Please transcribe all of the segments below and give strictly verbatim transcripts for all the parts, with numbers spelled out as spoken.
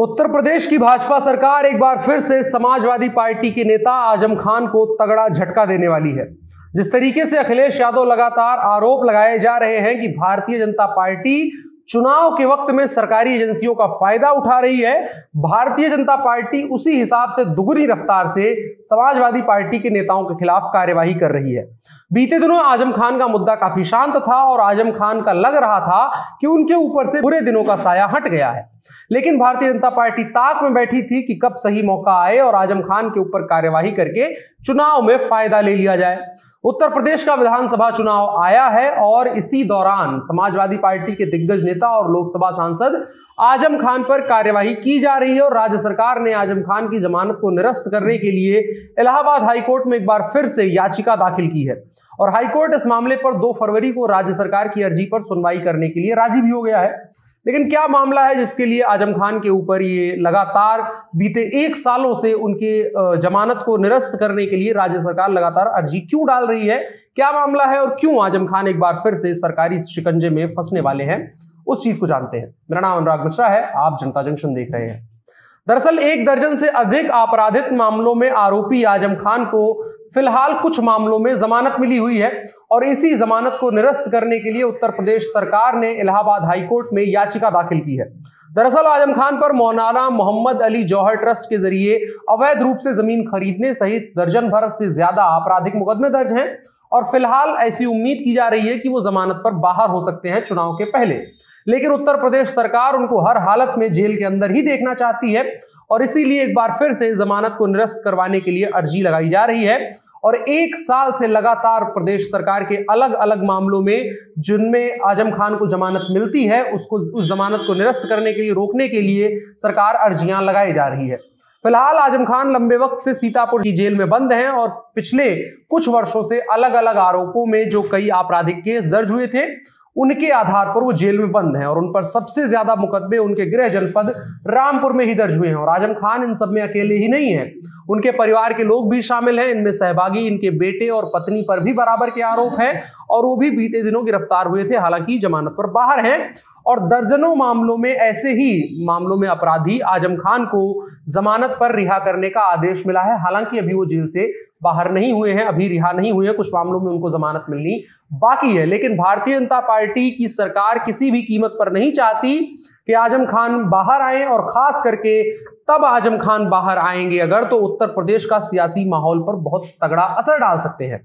उत्तर प्रदेश की भाजपा सरकार एक बार फिर से समाजवादी पार्टी के नेता आजम खान को तगड़ा झटका देने वाली है। जिस तरीके से अखिलेश यादव लगातार आरोप लगाए जा रहे हैं कि भारतीय जनता पार्टी चुनाव के वक्त में सरकारी एजेंसियों का फायदा उठा रही है, भारतीय जनता पार्टी उसी हिसाब से दुगनी रफ्तार से समाजवादी पार्टी के नेताओं के खिलाफ कार्यवाही कर रही है। बीते दिनों आजम खान का मुद्दा काफी शांत था और आजम खान का लग रहा था कि उनके ऊपर से बुरे दिनों का साया हट गया है, लेकिन भारतीय जनता पार्टी ताक में बैठी थी कि कब सही मौका आए और आजम खान के ऊपर कार्यवाही करके चुनाव में फायदा ले लिया जाए। उत्तर प्रदेश का विधानसभा चुनाव आया है और इसी दौरान समाजवादी पार्टी के दिग्गज नेता और लोकसभा सांसद आजम खान पर कार्यवाही की जा रही है और राज्य सरकार ने आजम खान की जमानत को निरस्त करने के लिए इलाहाबाद हाईकोर्ट में एक बार फिर से याचिका दाखिल की है और हाईकोर्ट इस मामले पर दो फरवरी को राज्य सरकार की अर्जी पर सुनवाई करने के लिए राजी भी हो गया है। लेकिन क्या मामला है जिसके लिए आजम खान के ऊपर ये लगातार बीते एक सालों से उनके जमानत को निरस्त करने के लिए राज्य सरकार लगातार अर्जी क्यों डाल रही है, क्या मामला है और क्यों आजम खान एक बार फिर से सरकारी शिकंजे में फंसने वाले हैं, उस चीज को जानते हैं। मेरा नाम अनुराग मिश्रा है, आप जनता जंक्शन देख रहे हैं। दरअसल एक दर्जन से अधिक आपराधिक मामलों में आरोपी आजम खान को फिलहाल कुछ मामलों में जमानत मिली हुई है और इसी जमानत को निरस्त करने के लिए उत्तर प्रदेश सरकार ने इलाहाबाद हाईकोर्ट में याचिका दाखिल की है। दरअसल आजम खान पर मौलाना मोहम्मद अली जौहर ट्रस्ट के जरिए अवैध रूप से जमीन खरीदने सहित दर्जन भर से ज्यादा आपराधिक मुकदमे दर्ज हैं और फिलहाल ऐसी उम्मीद की जा रही है कि वो जमानत पर बाहर हो सकते हैं चुनाव के पहले, लेकिन उत्तर प्रदेश सरकार उनको हर हालत में जेल के अंदर ही देखना चाहती है और इसीलिए एक बार फिर से जमानत को निरस्त करवाने के लिए अर्जी लगाई जा रही है। और एक साल से लगातार प्रदेश सरकार के अलग अलग मामलों में जिनमें आजम खान को जमानत मिलती है उसको उस जमानत को निरस्त करने के लिए रोकने के लिए सरकार अर्जियां लगाई जा रही है। फिलहाल आजम खान लंबे वक्त से सीतापुर की जेल में बंद हैं और पिछले कुछ वर्षों से अलग अलग आरोपों में जो कई आपराधिक केस दर्ज हुए थे उनके आधार पर वो जेल में बंद हैं और उन पर सबसे ज्यादा मुकदमे उनके गृह जनपद रामपुर में ही दर्ज हुए हैं। और आजम खान इन सब में अकेले ही नहीं है, उनके परिवार के लोग भी शामिल हैं, इनमें सहभागी इनके बेटे और पत्नी पर भी बराबर के आरोप हैं और वो भी बीते दिनों गिरफ्तार हुए थे, हालांकि जमानत पर बाहर हैं। और दर्जनों मामलों में ऐसे ही मामलों में अपराधी आजम खान को जमानत पर रिहा करने का आदेश मिला है, हालांकि अभी वो जेल से बाहर नहीं हुए हैं, अभी रिहा नहीं हुए हैं, कुछ मामलों में उनको जमानत मिलनी बाकी है। लेकिन भारतीय जनता पार्टी की सरकार किसी भी कीमत पर नहीं चाहती कि आजम खान बाहर आए और खास करके तब आजम खान बाहर आएंगे अगर तो उत्तर प्रदेश का सियासी माहौल पर बहुत तगड़ा असर डाल सकते हैं।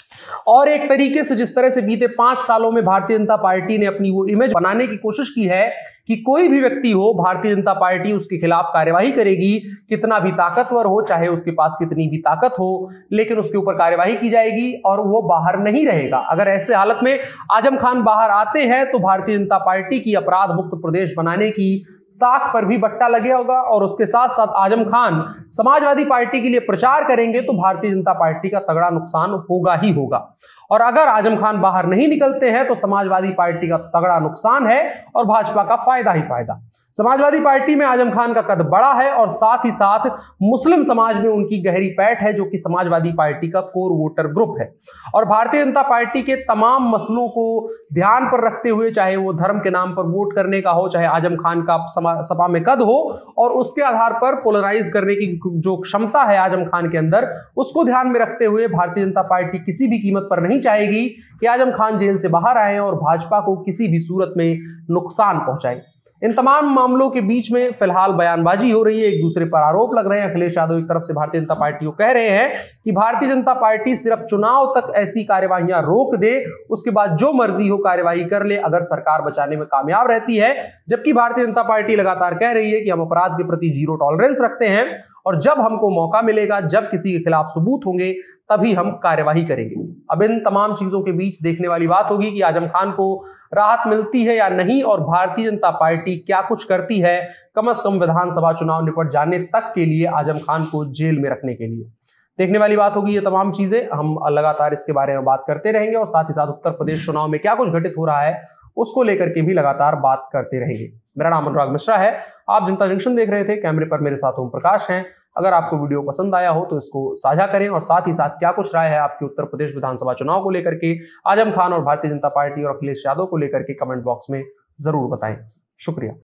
और एक तरीके से जिस तरह से बीते पांच सालों में भारतीय जनता पार्टी ने अपनी वो इमेज बनाने की कोशिश की है कि कोई भी व्यक्ति हो भारतीय जनता पार्टी उसके खिलाफ कार्यवाही करेगी, कितना भी ताकतवर हो, चाहे उसके पास कितनी भी ताकत हो, लेकिन उसके ऊपर कार्यवाही की जाएगी और वो बाहर नहीं रहेगा। अगर ऐसे हालत में आजम खान बाहर आते हैं तो भारतीय जनता पार्टी की अपराध मुक्त प्रदेश बनाने की साख पर भी बट्टा लगे होगा और उसके साथ साथ आजम खान समाजवादी पार्टी के लिए प्रचार करेंगे तो भारतीय जनता पार्टी का तगड़ा नुकसान होगा ही होगा। और अगर आजम खान बाहर नहीं निकलते हैं तो समाजवादी पार्टी का तगड़ा नुकसान है और भाजपा का फायदा ही फायदा। समाजवादी पार्टी में आजम खान का कद बड़ा है और साथ ही साथ मुस्लिम समाज में उनकी गहरी पैठ है जो कि समाजवादी पार्टी का कोर वोटर ग्रुप है। और भारतीय जनता पार्टी के तमाम मसलों को ध्यान पर रखते हुए, चाहे वो धर्म के नाम पर वोट करने का हो, चाहे आजम खान का सपा में कद हो और उसके आधार पर पोलराइज करने की जो क्षमता है आजम खान के अंदर, उसको ध्यान में रखते हुए भारतीय जनता पार्टी किसी भी कीमत पर नहीं चाहेगी कि आजम खान जेल से बाहर आए और भाजपा को किसी भी सूरत में नुकसान पहुंचाए। इन तमाम मामलों के बीच में फिलहाल बयानबाजी हो रही है, एक दूसरे पर आरोप लग रहे हैं। अखिलेश यादव एक तरफ से भारतीय जनता पार्टी को कह रहे हैं कि भारतीय जनता पार्टी सिर्फ चुनाव तक ऐसी कार्यवाहियां रोक दे, उसके बाद जो मर्जी हो कार्यवाही कर ले अगर सरकार बचाने में कामयाब रहती है, जबकि भारतीय जनता पार्टी लगातार कह रही है कि हम अपराध के प्रति जीरो टॉलरेंस रखते हैं और जब हमको मौका मिलेगा, जब किसी के खिलाफ सबूत होंगे तभी हम कार्यवाही करेंगे। अब इन तमाम चीजों के बीच देखने वाली बात होगी कि आजम खान को राहत मिलती है या नहीं और भारतीय जनता पार्टी क्या कुछ करती है कम से कम विधानसभा चुनाव निपट जाने तक के लिए आजम खान को जेल में रखने के लिए। देखने वाली बात होगी ये तमाम चीजें, हम लगातार इसके बारे में बात करते रहेंगे और साथ ही साथ उत्तर प्रदेश चुनाव में क्या कुछ घटित हो रहा है उसको लेकर के भी लगातार बात करते रहेंगे। मेरा नाम अनुराग मिश्रा है, आप जनता जंक्शन देख रहे थे, कैमरे पर मेरे साथ ओम प्रकाश हैं। अगर आपको वीडियो पसंद आया हो तो इसको साझा करें और साथ ही साथ क्या कुछ राय है आपके उत्तर प्रदेश विधानसभा चुनाव को लेकर के, आजम खान और भारतीय जनता पार्टी और अखिलेश यादव को लेकर के कमेंट बॉक्स में जरूर बताएं। शुक्रिया।